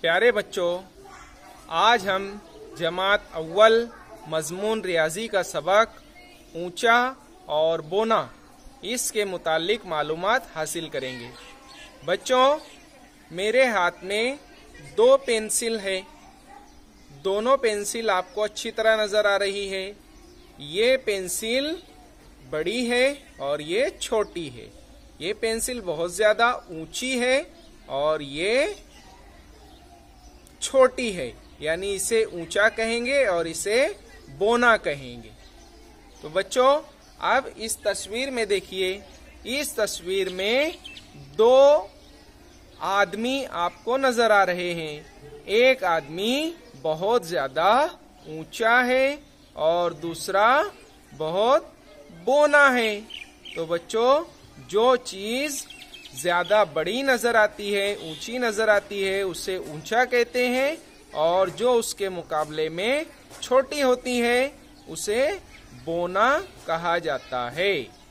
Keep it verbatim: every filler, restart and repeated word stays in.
प्यारे बच्चों, आज हम जमात अव्वल मजमून रियाजी का सबक ऊंचा और बोना इसके मुतालिक मालूमात हासिल करेंगे। बच्चों, मेरे हाथ में दो पेंसिल है। दोनों पेंसिल आपको अच्छी तरह नजर आ रही है। ये पेंसिल बड़ी है और ये छोटी है। ये पेंसिल बहुत ज्यादा ऊंची है और ये छोटी है, यानी इसे ऊंचा कहेंगे और इसे बोना कहेंगे। तो बच्चों, अब इस तस्वीर में देखिए, इस तस्वीर में दो आदमी आपको नजर आ रहे हैं। एक आदमी बहुत ज्यादा ऊंचा है और दूसरा बहुत बोना है। तो बच्चों, जो चीज ज्यादा बड़ी नजर आती है, ऊंची नजर आती है, उसे ऊंचा कहते हैं, और जो उसके मुकाबले में छोटी होती है उसे बोना कहा जाता है।